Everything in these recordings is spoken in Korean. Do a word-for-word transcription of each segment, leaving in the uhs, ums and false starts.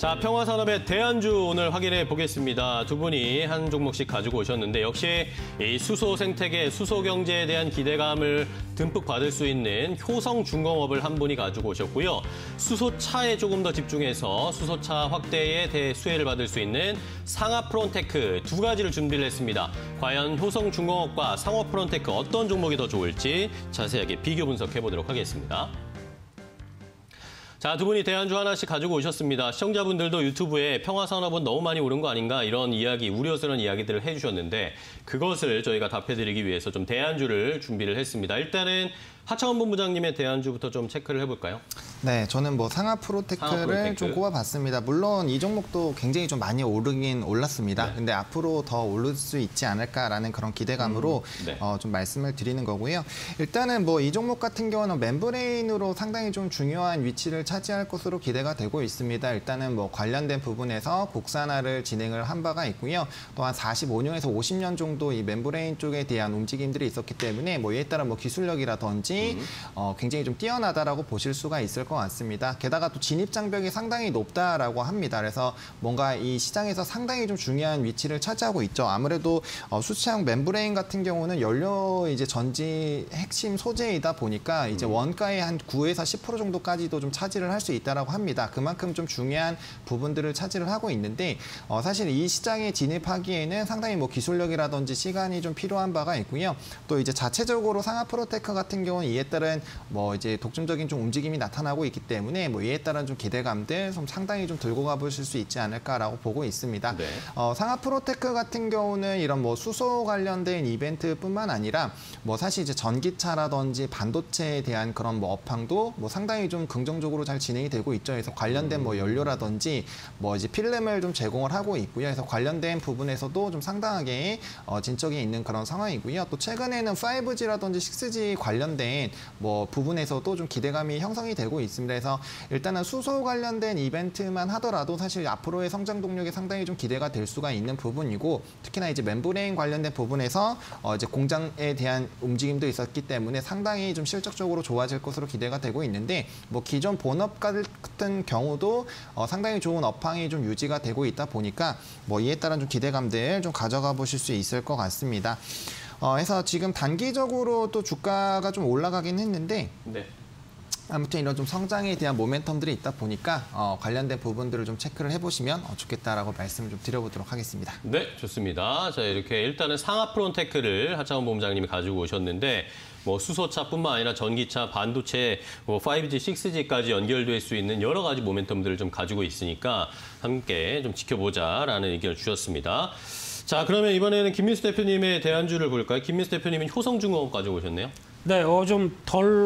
자, 평화산업의 대안주 오늘 확인해 보겠습니다. 두 분이 한 종목씩 가지고 오셨는데 역시 이 수소 생태계, 수소 경제에 대한 기대감을 듬뿍 받을 수 있는 효성중공업을 한 분이 가지고 오셨고요. 수소차에 조금 더 집중해서 수소차 확대에 대해 수혜를 받을 수 있는 상하프론테크 두 가지를 준비를 했습니다. 과연 효성중공업과 상하프론테크 어떤 종목이 더 좋을지 자세하게 비교 분석해 보도록 하겠습니다. 자, 두 분이 대안주 하나씩 가지고 오셨습니다. 시청자분들도 유튜브에 평화산업은 너무 많이 오른 거 아닌가 이런 이야기, 우려스러운 이야기들을 해주셨는데 그것을 저희가 답해드리기 위해서 좀 대안주를 준비를 했습니다. 일단은 하창원 본부장님의 대안주부터 좀 체크를 해볼까요? 네, 저는 뭐 상하프로테크를 상하프로테크. 좀 꼽아봤습니다. 물론 이 종목도 굉장히 좀 많이 오르긴 올랐습니다. 네. 근데 앞으로 더 오를 수 있지 않을까라는 그런 기대감으로 음, 네. 어, 좀 말씀을 드리는 거고요. 일단은 뭐 이 종목 같은 경우는 멤브레인으로 상당히 좀 중요한 위치를 차지할 것으로 기대가 되고 있습니다. 일단은 뭐 관련된 부분에서 국산화를 진행을 한 바가 있고요. 또한 사십오 년에서 오십 년 정도 이 멤브레인 쪽에 대한 움직임들이 있었기 때문에 뭐 이에 따라 뭐 기술력이라든지 음. 어, 굉장히 좀 뛰어나다라고 보실 수가 있을 것 같습니다. 게다가 또 진입 장벽이 상당히 높다라고 합니다. 그래서 뭔가 이 시장에서 상당히 좀 중요한 위치를 차지하고 있죠. 아무래도 어, 수치형 멤브레인 같은 경우는 연료 이제 전지 핵심 소재이다 보니까 이제 음. 원가의 한 구에서 십 퍼센트 정도까지도 좀 차지를 할 수 있다라고 합니다. 그만큼 좀 중요한 부분들을 차지를 하고 있는데 어, 사실 이 시장에 진입하기에는 상당히 뭐 기술력이라든지 시간이 좀 필요한 바가 있고요. 또 이제 자체적으로 상하프로테크 같은 경우는 이에 따른 뭐 이제 독점적인 좀 움직임이 나타나고 있기 때문에 뭐 이에 따른 좀 기대감들 좀 상당히 좀 들고 가보실 수 있지 않을까라고 보고 있습니다. 네. 어, 상하프로테크 같은 경우는 이런 뭐 수소 관련된 이벤트뿐만 아니라 뭐 사실 이제 전기차라든지 반도체에 대한 그런 뭐 업황도 뭐 상당히 좀 긍정적으로 잘 진행이 되고 있죠. 그래서 관련된 뭐 연료라든지 뭐 이제 필름을 좀 제공을 하고 있고요. 그래서 관련된 부분에서도 좀 상당하게 어, 진척이 있는 그런 상황이고요. 또 최근에는 파이브 지라든지 식스 지 관련된 뭐 부분에서도 좀 기대감이 형성이 되고 있습니다. 그래서 일단은 수소 관련된 이벤트만 하더라도 사실 앞으로의 성장 동력이 상당히 좀 기대가 될 수가 있는 부분이고 특히나 이제 멤브레인 관련된 부분에서 어 이제 공장에 대한 움직임도 있었기 때문에 상당히 좀 실적적으로 좋아질 것으로 기대가 되고 있는데 뭐 기존 본업 같은 경우도 어 상당히 좋은 업황이 좀 유지가 되고 있다 보니까 뭐 이에 따른 좀 기대감들 좀 가져가 보실 수 있을 것 같습니다. 어, 해서 지금 단기적으로 또 주가가 좀 올라가긴 했는데 네. 아무튼 이런 좀 성장에 대한 모멘텀들이 있다 보니까 어, 관련된 부분들을 좀 체크를 해보시면 어, 좋겠다라고 말씀을 좀 드려보도록 하겠습니다. 네, 좋습니다. 자, 이렇게 일단은 상하프론테크를 하창원 본부장님이 가지고 오셨는데 뭐 수소차뿐만 아니라 전기차, 반도체, 뭐 파이브 지, 식스 지까지 연결될 수 있는 여러 가지 모멘텀들을 좀 가지고 있으니까 함께 좀 지켜보자라는 의견을 주셨습니다. 자, 그러면 이번에는 김민수 대표님의 대안주를 볼까요? 김민수 대표님은 효성중공업 가지고 오셨네요. 네, 어, 좀 덜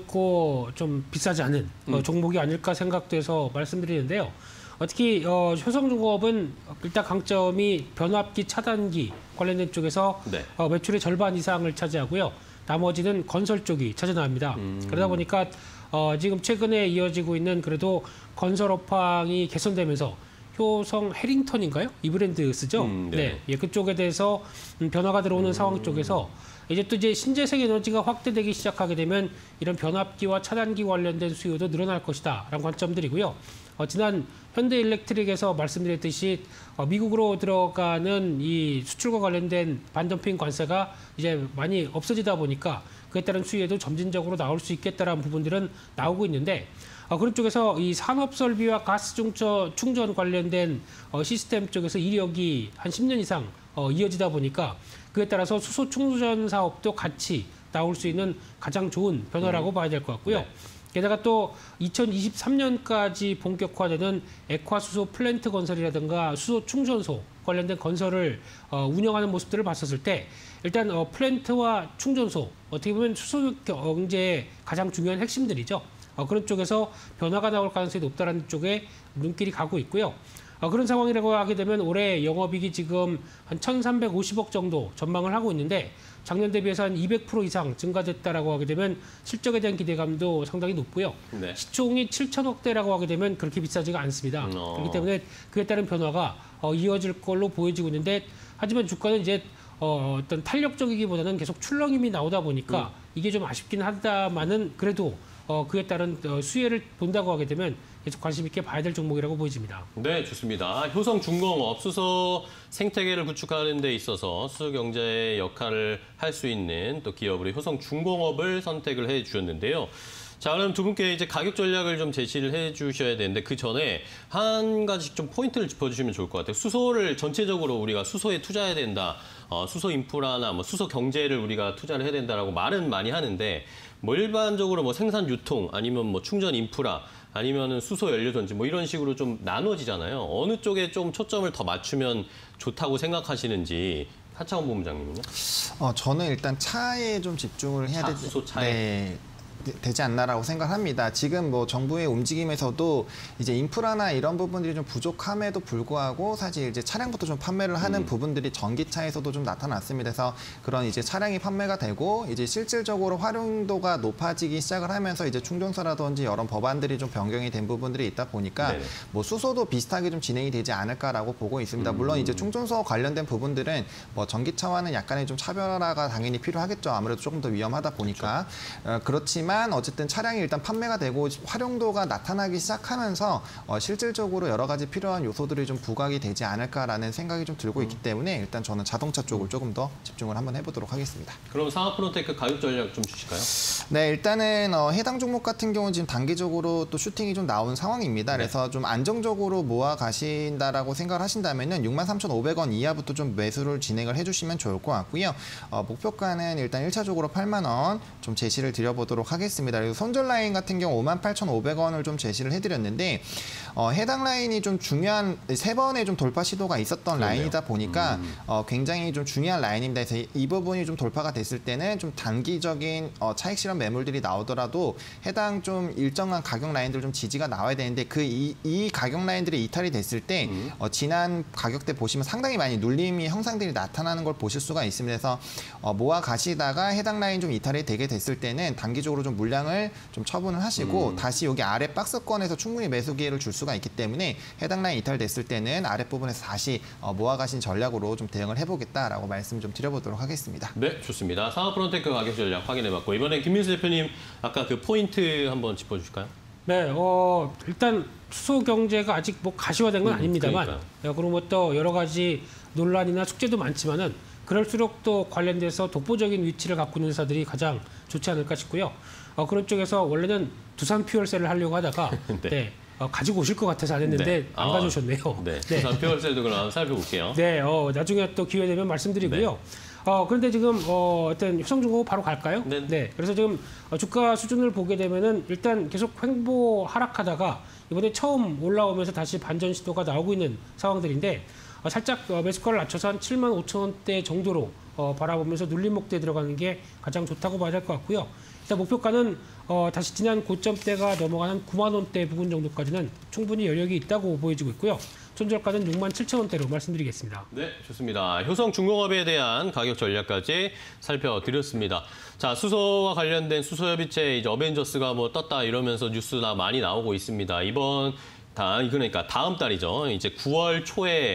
오르고 좀 비싸지 않은 음. 어, 종목이 아닐까 생각돼서 말씀드리는데요. 어, 특히 어, 효성중공업은 일단 강점이 변압기, 차단기 관련된 쪽에서 네. 어, 매출의 절반 이상을 차지하고요. 나머지는 건설 쪽이 차지합니다. 음. 그러다 보니까 어, 지금 최근에 이어지고 있는 그래도 건설 업황이 개선되면서 효성 해링턴인가요? 이 브랜드 쓰죠? 음, 네. 네. 예, 그쪽에 대해서 변화가 들어오는 음. 상황 쪽에서 이제 또 이제 신재생 에너지가 확대되기 시작하게 되면 이런 변압기와 차단기 관련된 수요도 늘어날 것이다 라는 관점들이고요. 어, 지난 현대일렉트릭에서 말씀드렸듯이 어, 미국으로 들어가는 이 수출과 관련된 반덤핑 관세가 이제 많이 없어지다 보니까 그에 따른 수요에도 점진적으로 나올 수 있겠다라는 부분들은 나오고 있는데 어, 그런 쪽에서 이 산업 설비와 가스 충전, 충전 관련된 어, 시스템 쪽에서 이력이 한 십 년 이상 어, 이어지다 보니까 그에 따라서 수소 충전 사업도 같이 나올 수 있는 가장 좋은 변화라고 음. 봐야 될 것 같고요. 네. 게다가 또 이천이십삼 년까지 본격화되는 액화수소 플랜트 건설이라든가 수소 충전소 관련된 건설을 어, 운영하는 모습들을 봤었을 때 일단 어, 플랜트와 충전소 어떻게 보면 수소 경제의 가장 중요한 핵심들이죠. 어, 그런 쪽에서 변화가 나올 가능성이 높다는 쪽에 눈길이 가고 있고요. 어, 그런 상황이라고 하게 되면 올해 영업이익이 지금 한 천삼백오십억 정도 전망을 하고 있는데 작년 대비해서 한 이백 퍼센트 이상 증가됐다라고 하게 되면 실적에 대한 기대감도 상당히 높고요. 네. 시총이 칠천억대라고 하게 되면 그렇게 비싸지가 않습니다. 음, 어. 그렇기 때문에 그에 따른 변화가 어, 이어질 걸로 보여지고 있는데 하지만 주가는 이제 어, 어떤 탄력적이기보다는 계속 출렁임이 나오다 보니까 음. 이게 좀 아쉽긴 하다마는 그래도 어, 그에 따른 어, 수혜를 본다고 하게 되면 계속 관심 있게 봐야 될 종목이라고 보여집니다. 네, 좋습니다. 효성중공업, 수소 생태계를 구축하는 데 있어서 수소 경제의 역할을 할 수 있는 또 기업으로 효성중공업을 선택을 해 주셨는데요. 자, 그럼 두 분께 이제 가격 전략을 좀 제시를 해 주셔야 되는데 그 전에 한 가지 좀 포인트를 짚어주시면 좋을 것 같아요. 수소를 전체적으로 우리가 수소에 투자해야 된다. 어, 수소 인프라나 뭐 수소 경제를 우리가 투자를 해야 된다라고 말은 많이 하는데 뭐 일반적으로 뭐 생산 유통 아니면 뭐 충전 인프라 아니면은 수소 연료 전지 뭐 이런 식으로 좀 나눠지잖아요. 어느 쪽에 좀 초점을 더 맞추면 좋다고 생각하시는지 하창원 본부장님은요? 어, 저는 일단 차에 좀 집중을 해야 차, 되지. 수소 차에. 네. 되지 않나라고 생각합니다. 지금 뭐 정부의 움직임에서도 이제 인프라나 이런 부분들이 좀 부족함에도 불구하고 사실 이제 차량부터 좀 판매를 하는 음. 부분들이 전기차에서도 좀 나타났습니다. 그래서 그런 이제 차량이 판매가 되고 이제 실질적으로 활용도가 높아지기 시작을 하면서 이제 충전소라든지 여러 법안들이 좀 변경이 된 부분들이 있다 보니까 네네. 뭐 수소도 비슷하게 좀 진행이 되지 않을까라고 보고 있습니다. 음. 물론 이제 충전소 관련된 부분들은 뭐 전기차와는 약간의 좀 차별화가 당연히 필요하겠죠. 아무래도 조금 더 위험하다 보니까 그렇죠. 어, 그렇지만 어쨌든 차량이 일단 판매가 되고 활용도가 나타나기 시작하면서 어, 실질적으로 여러 가지 필요한 요소들이 좀 부각이 되지 않을까라는 생각이 좀 들고 있기 때문에 일단 저는 자동차 쪽을 조금 더 집중을 한번 해보도록 하겠습니다. 그럼 상하프론테크 가격 전략 좀 주실까요? 네, 일단은 어, 해당 종목 같은 경우는 지금 단기적으로 또 슈팅이 좀 나온 상황입니다. 네. 그래서 좀 안정적으로 모아 가신다라고 생각을 하신다면은 육만 삼천오백 원 이하부터 좀 매수를 진행을 해주시면 좋을 것 같고요. 어, 목표가는 일단 일차적으로 팔만 원 좀 제시를 드려보도록 하겠습니다. 그리고 손절 라인 같은 경우 오만 팔천오백 원을 좀 제시를 해드렸는데 어, 해당 라인이 좀 중요한 세 번의 좀 돌파 시도가 있었던 그러네요. 라인이다 보니까 음. 어, 굉장히 좀 중요한 라인입니다. 그래서 이 부분이 좀 돌파가 됐을 때는 좀 단기적인 어, 차익 실현 매물들이 나오더라도 해당 좀 일정한 가격 라인들 좀 지지가 나와야 되는데 그 이 이 가격 라인들이 이탈이 됐을 때 음. 어, 지난 가격대 보시면 상당히 많이 눌림이 형상들이 나타나는 걸 보실 수가 있습니다. 그래서 어, 모아 가시다가 해당 라인 좀 이탈이 되게 됐을 때는 단기적으로 좀 물량을 좀 처분을 하시고 음. 다시 여기 아래 박스권에서 충분히 매수 기회를 줄 수가 있기 때문에 해당 라인 이탈됐을 때는 아랫부분에서 다시 어, 모아가신 전략으로 좀 대응을 해보겠다라고 말씀 좀 드려보도록 하겠습니다. 네, 좋습니다. 상하프론테크 가격 전략 확인해봤고 이번에 김민수 대표님 아까 그 포인트 한번 짚어주실까요? 네, 어, 일단 수소 경제가 아직 뭐 가시화된 건 음, 아닙니다만 그러니까요. 그리고 뭐 또 여러 가지 논란이나 숙제도 많지만은 그럴수록 또 관련돼서 독보적인 위치를 갖고 있는 회사들이 가장 좋지 않을까 싶고요. 어, 그런 쪽에서 원래는 두산 퓨얼셀을 하려고 하다가 네. 네, 어, 가지고 오실 것 같아서 안 했는데 네. 안 아, 가져오셨네요. 네, 네. 두산 퓨얼셀도 그럼 살펴볼게요. 네, 어, 나중에 또 기회 되면 말씀드리고요. 네. 어, 그런데 지금 어, 어떤 효성중공업 바로 갈까요? 네. 네. 그래서 지금 어, 주가 수준을 보게 되면은 일단 계속 횡보 하락하다가 이번에 처음 올라오면서 다시 반전 시도가 나오고 있는 상황들인데 어, 살짝 어, 매수가를 낮춰서 한 칠만 오천 원대 정도로 어, 바라보면서 눌림목대에 들어가는 게 가장 좋다고 봐야 될 것 같고요. 일단 목표가는 어, 다시 지난 고점대가 넘어가는 구만 원대 부분 정도까지는 충분히 여력이 있다고 보여지고 있고요. 손절가는 육만 칠천 원대로 말씀드리겠습니다. 네, 좋습니다. 효성중공업에 대한 가격 전략까지 살펴드렸습니다. 자, 수소와 관련된 수소협의체 이제 어벤져스가 뭐 떴다 이러면서 뉴스가 많이 나오고 있습니다. 이번 다, 그러니까 다음 달이죠. 이제 구월 초에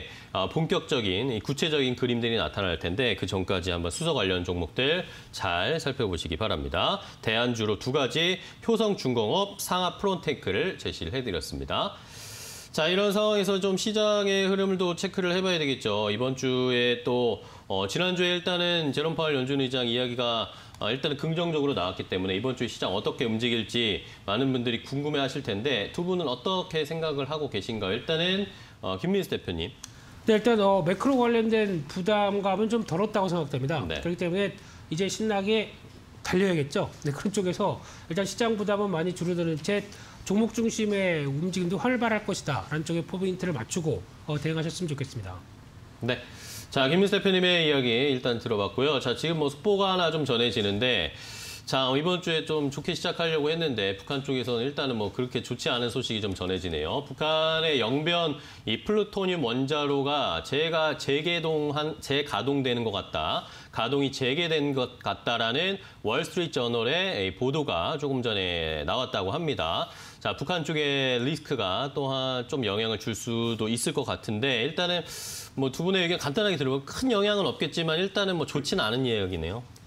본격적인 구체적인 그림들이 나타날 텐데 그 전까지 한번 수소 관련 종목들 잘 살펴보시기 바랍니다. 대안주로 두 가지 효성중공업, 상하프론테크를 제시를 해드렸습니다. 자, 이런 상황에서 좀 시장의 흐름을 또 체크를 해봐야 되겠죠. 이번 주에 또 어, 지난주에 일단은 제롬 파월 연준 의장 이야기가 어, 일단은 긍정적으로 나왔기 때문에 이번 주 시장 어떻게 움직일지 많은 분들이 궁금해하실 텐데 두 분은 어떻게 생각을 하고 계신가요? 일단은 어, 김민수 대표님. 네, 일단 어, 매크로 관련된 부담감은 좀 덜었다고 생각됩니다. 네. 그렇기 때문에 이제 신나게 달려야겠죠. 네, 그런 쪽에서 일단 시장 부담은 많이 줄어드는 채 종목 중심의 움직임도 활발할 것이다 라는 쪽에 포인트를 맞추고 어, 대응하셨으면 좋겠습니다. 네. 자, 김민수 대표님의 이야기 일단 들어봤고요. 자, 지금 뭐 속보가 하나 좀 전해지는데, 자, 이번 주에 좀 좋게 시작하려고 했는데, 북한 쪽에서는 일단은 뭐 그렇게 좋지 않은 소식이 좀 전해지네요. 북한의 영변 이 플루토늄 원자로가 재가 재개동한, 재가동되는 것 같다. 가동이 재개된 것 같다라는 월스트리트 저널의 보도가 조금 전에 나왔다고 합니다. 자, 북한 쪽의 리스크가 또한 좀 영향을 줄 수도 있을 것 같은데 일단은 뭐 두 분의 의견 간단하게 들어보면 큰 영향은 없겠지만 일단은 뭐 좋지는 않은 이야기네요.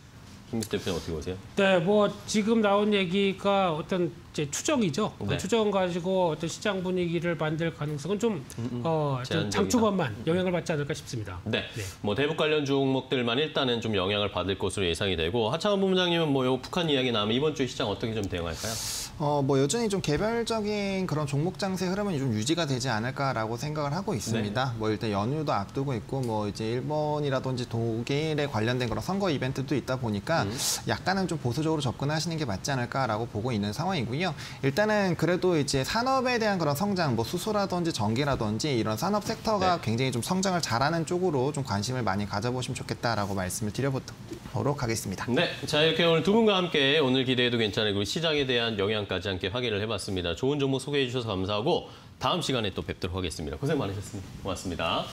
김민수 대표님 어떻게 보세요? 네, 뭐 지금 나온 얘기가 어떤 이제 추정이죠. 네. 추정 가지고 어떤 시장 분위기를 만들 가능성은 좀, 음, 음. 어, 좀 장초반만 영향을 받지 않을까 싶습니다. 네. 네. 뭐 대북 관련 종목들만 일단은 좀 영향을 받을 것으로 예상이 되고 하창원 본부장님은 뭐 요 북한 이야기 나오면 이번 주 시장 어떻게 좀 대응할까요? 어, 뭐 여전히 좀 개별적인 그런 종목 장세 흐름은 좀 유지가 되지 않을까라고 생각을 하고 있습니다. 네. 뭐 일단 연휴도 앞두고 있고 뭐 이제 일본이라든지 독일에 관련된 그런 선거 이벤트도 있다 보니까 음. 약간은 좀 보수적으로 접근하시는 게 맞지 않을까라고 보고 있는 상황이고요. 일단은 그래도 이제 산업에 대한 그런 성장, 뭐 수소라든지 전기라든지 이런 산업 섹터가 네. 굉장히 좀 성장을 잘하는 쪽으로 좀 관심을 많이 가져보시면 좋겠다라고 말씀을 드려보도록 하겠습니다. 네, 자 이렇게 오늘 두 분과 함께 오늘 기대해도 괜찮은 그리고 시장에 대한 영향까지 함께 확인을 해봤습니다. 좋은 정보 소개해 주셔서 감사하고 다음 시간에 또 뵙도록 하겠습니다. 고생 많으셨습니다. 고맙습니다.